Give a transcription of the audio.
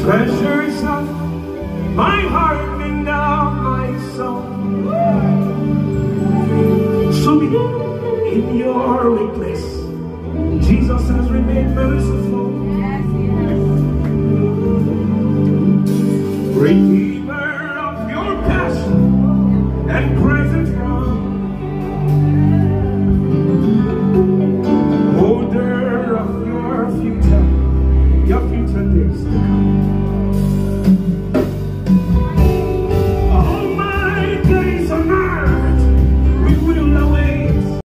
Treasures of my heart and now my soul. So be in your weakness, Jesus has remained merciful. Redeemer of your past and present wrong. Holder of your future days to come.